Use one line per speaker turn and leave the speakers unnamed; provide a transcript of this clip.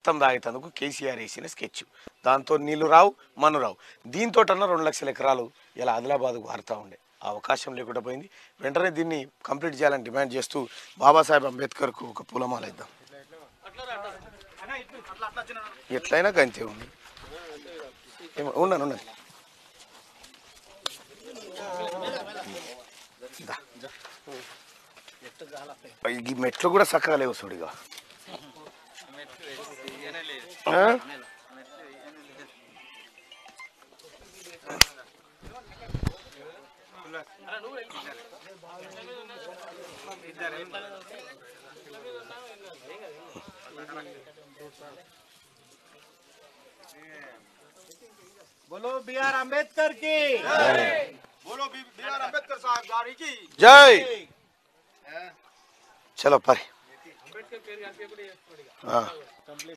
మొత్తం తాగేటందుకు కేసీఆర్ వేసిన స్కెచ్. దాంతో నీళ్లు రావు, మన్ను రావు. దీంతో 2 లక్షల ఎకరాలు ఇలా ఆదిలాబాద్కు మారుతూ ఉండే. ఆ అవకాశం లేకుండా పోయింది. వెంటనే దీన్ని కంప్లీట్ చేయాలని డిమాండ్ చేస్తూ బాబాసాహెబ్ అంబేద్కర్కు ఒక పూలమాల ఇద్దాం. ఎట్లయినా గంతే ఉంది. ఉన్నాను. ఈ మెట్లు కూడా చక్కగా లేవు చూడిగా.
बोलो BR अम्बेडकर की बोलो BR अम्बेडकर साहब गाड़ी की
जय। चलो पर